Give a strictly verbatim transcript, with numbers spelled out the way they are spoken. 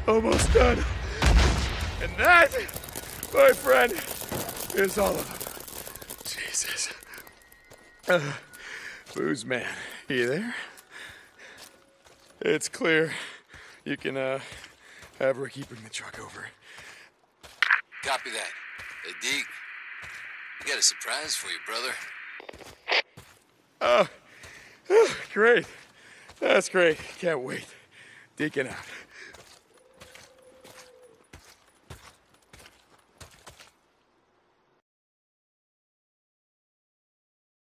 Almost done. And that, my friend, is all of them. Jesus. Uh, Booze man, you there? It's clear. You can, uh, have Ricky bring the truck over. Copy that. Hey, Deke. I got a surprise for you, brother. Oh, oh, great. That's great. Can't wait. Deacon out.